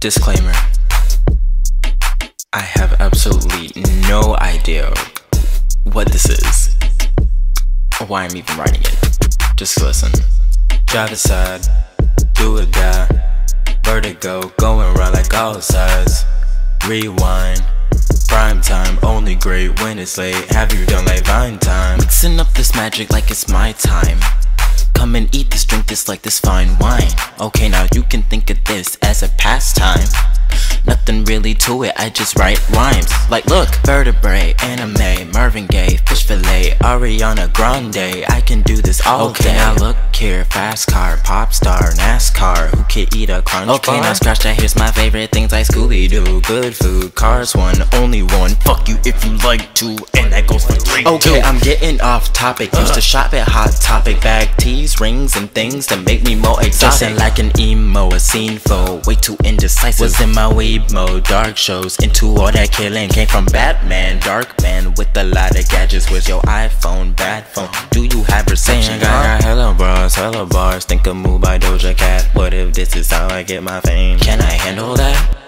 Disclaimer: I have absolutely no idea what this is, or why I'm even writing it. Just listen. Drive aside, do or die. Vertigo, going round like all sides. Rewind, prime time, only great when it's late. Have you done like Vine time? Mixing up this magic like it's my time. Come and eat this, drink this like this fine wine. Okay, now you can think of this as a pastime. Nothing really to it, I just write rhymes. Like look, vertebrae, anime, Marvin Gaye, fish fillet, Ariana Grande. I can do this all day. Okay, now look here, fast car, pop star, NASCAR. Who can eat a crunch bar? Okay, now scratch that, here's my favorite things like Scooby-Doo. Good food, Cars 1, only one. Fuck you if you like to, and that goes for 3. Okay, I'm getting off topic. Used to shop at Hot Topic. Bag tees, rings, and things that make me more exotic. Dressing like an emo, a scene foe, way too indecisive. Was in my weeb mode, dark shows, into all that killing. Came from Batman, dark man, with a lot of gadgets. With your iPhone, bad phone, do you have reception? Got hella bras, hella bars, think a move by Doja Cat. What if this is how I get my fame? Can I handle that?